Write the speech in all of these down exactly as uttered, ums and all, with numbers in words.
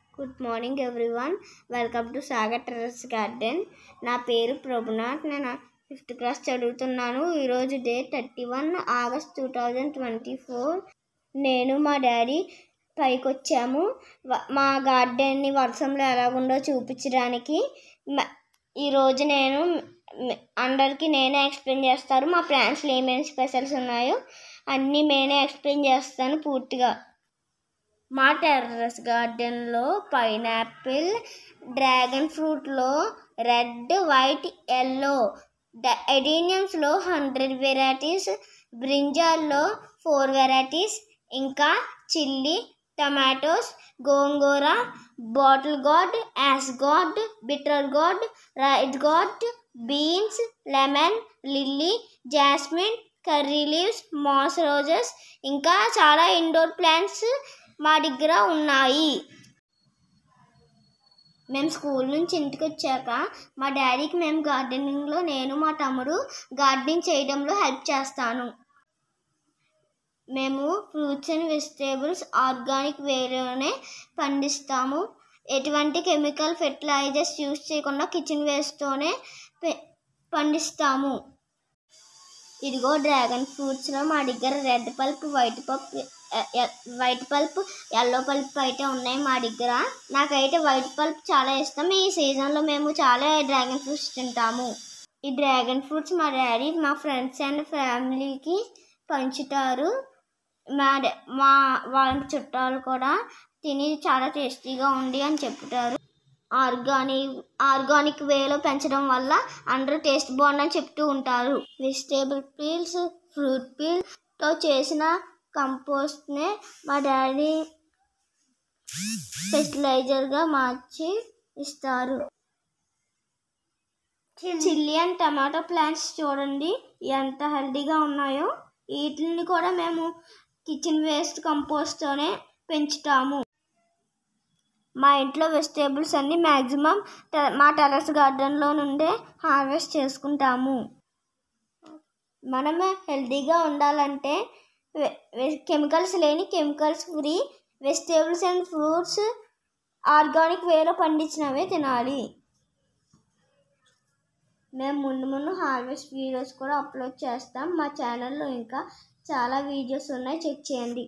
Good morning everyone. Welcome to Sagar terrace garden. నా పేరు ప్రభునాథ్. నేను ఫిఫ్త్ క్లాస్ చదువుతున్నాను. ఈరోజు date thirty one August two thousand twenty four. నేను మా డాడీ పైకి వచ్చాము మా గార్డెన్ని వర్షంలో ఎలాగుండో చూపించడానికి. ఈరోజు నేను అందరికీ నేనే ఎక్స్ప్లెయిన్ చేస్తాను. మా ప్లాంట్స్లో ఏమేమి స్పెషల్స్ ఉన్నాయో అన్నీ నేనే ఎక్స్ప్లెయిన్ చేస్తాను పూర్తిగా. మా టెర్రస్ గార్డెన్లో పైనాపిల్, డ్రాగన్ ఫ్రూట్లో రెడ్, వైట్, ఎల్లో, ఎడీనియమ్స్లో హండ్రెడ్ వెరైటీస్, బ్రింజాల్లో ఫోర్ వెరైటీస్, ఇంకా చిల్లీ, టమాటోస్, గోంగూర, bottle gourd, ash gourd, bitter gourd, ridge gourd, beans, lemon, lily, jasmine, curry leaves, moss roses, ఇంకా చాలా ఇండోర్ ప్లాంట్స్ మా దగ్గర ఉన్నాయి. మేము స్కూల్ నుంచి ఇంటికి వచ్చాక మా డాడీకి మేము గార్డెనింగ్లో నేను మా తమ్ముడు గార్డెనింగ్ చేయడంలో హెల్ప్ చేస్తాను. మేము ఫ్రూట్స్ అండ్ వెజిటేబుల్స్ ఆర్గానిక్ వేలోనే పండిస్తాము. ఎటువంటి కెమికల్ ఫెర్టిలైజర్స్ యూజ్ చేయకుండా కిచెన్ వేస్ట్తోనే పండిస్తాము. ఇదిగో డ్రాగన్ ఫ్రూట్స్లో మా దగ్గర red pulp, white pulp white pulp yellow pulp అయితే ఉన్నాయి మా దగ్గర. నాకైతే వైట్ పల్ప్ చాలా ఇష్టం. ఈ సీజన్లో మేము చాలా డ్రాగన్ ఫ్రూట్స్ తింటాము. ఈ డ్రాగన్ ఫ్రూట్స్ మా డాడీ మా ఫ్రెండ్స్ అండ్ ఫ్యామిలీకి పంచుతారు. మా మా వాళ్ళ చుట్టాలు కూడా తిని చాలా టేస్టీగా ఉంది అని చెప్తారు. ఆర్గానిక్ ఆర్గానిక్ వేలో పెంచడం వల్ల అందరూ టేస్ట్ బాగుందని చెప్తూ ఉంటారు. వెజిటేబుల్ పీల్స్, ఫ్రూట్ పీల్తో చేసిన కంపోస్ట్నే మా డాడీ ఫెర్టిలైజర్గా మార్చి ఇస్తారు. చిల్లీ అండ్ టమాటో ప్లాంట్స్ చూడండి ఎంత హెల్తీగా ఉన్నాయో. వీటిని కూడా మేము కిచెన్ వేస్ట్ కంపోస్ట్తోనే పెంచుతాము. మా ఇంట్లో వెజిటేబుల్స్ అన్నీ మ్యాక్సిమం మా టెర్రస్ గార్డెన్లో నుండే హార్వెస్ట్ చేసుకుంటాము. మనమే హెల్తీగా ఉండాలంటే కెమికల్స్ లేని chemicals free vegetables and fruits organic వేలో పండించినవే తినాలి. మేము ముందు ముందు హార్వెస్ట్ వీడియోస్ కూడా అప్లోడ్ చేస్తాం. మా ఛానల్లో ఇంకా చాలా వీడియోస్ ఉన్నాయి, చెక్ చేయండి.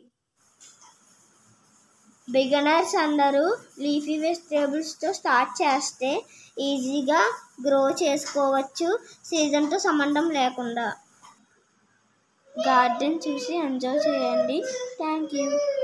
బిగినర్స్ అందరూ లీఫీ వెజిటేబుల్స్తో స్టార్ట్ చేస్తే ఈజీగా గ్రో చేసుకోవచ్చు, సీజన్తో సంబంధం లేకుండా. గార్డెన్ చూసి ఎంజాయ్ చేయండి. Thank you.